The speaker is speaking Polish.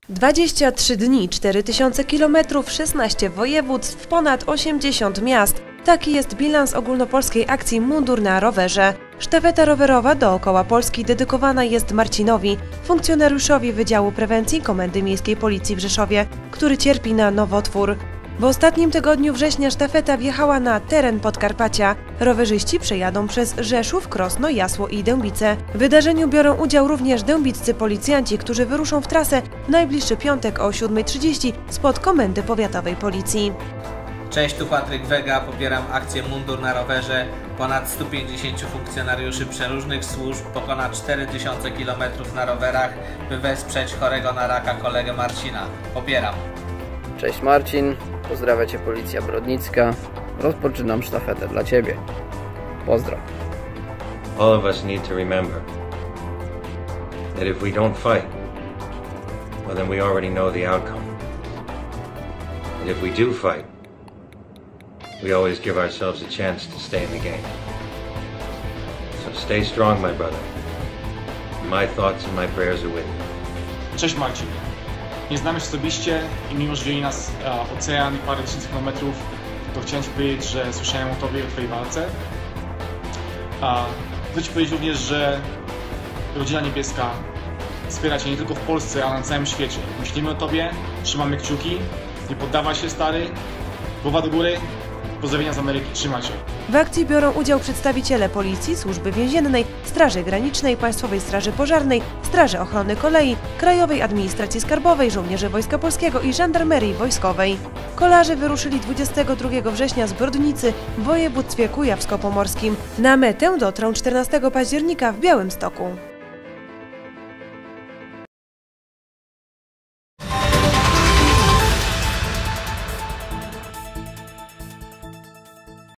23 dni, 4000 km, 16 województw, ponad 80 miast. Taki jest bilans ogólnopolskiej akcji Mundur na rowerze. Sztafeta rowerowa dookoła Polski dedykowana jest Marcinowi, funkcjonariuszowi Wydziału Prewencji Komendy Miejskiej Policji w Rzeszowie, który cierpi na nowotwór. W ostatnim tygodniu września sztafeta wjechała na teren Podkarpacia. Rowerzyści przejadą przez Rzeszów, Krosno, Jasło i Dębice. W wydarzeniu biorą udział również dębiccy policjanci, którzy wyruszą w trasę w najbliższy piątek o 7:30 spod Komendy Powiatowej Policji. Cześć, tu Patryk Wega, popieram akcję Mundur na rowerze. Ponad 150 funkcjonariuszy przeróżnych służb pokona 4000 km na rowerach, by wesprzeć chorego na raka kolegę Marcina. Popieram. Cześć Marcin, pozdrawia Cię Policja Brodnicka. Rozpoczynam sztafetę dla Ciebie. Pozdro. All of us need to remember that if we don't fight, well then we already know the outcome. And if we do fight, we always give ourselves a chance to stay in the game. So stay strong, my brother. My thoughts and my prayers are with you. Cześć Marcin. Nie znamy się osobiście i mimo, że dzieli nas ocean i parę tysięcy kilometrów, to chciałem Ci powiedzieć, że słyszałem o Tobie i o Twojej walce. Chcę Ci powiedzieć również, że Rodzina Niebieska wspiera Cię nie tylko w Polsce, ale na całym świecie. Myślimy o Tobie, trzymamy kciuki, nie poddawaj się stary, głowa do góry, pozdrowienia z Ameryki, trzymaj się. W akcji biorą udział przedstawiciele Policji, Służby Więziennej, Straży Granicznej, Państwowej Straży Pożarnej, Straży Ochrony Kolei, Krajowej Administracji Skarbowej, żołnierzy Wojska Polskiego i Żandarmerii Wojskowej. Kolarze wyruszyli 22 września z Brodnicy w województwie kujawsko-pomorskim. Na metę dotrą 14 października w Białymstoku.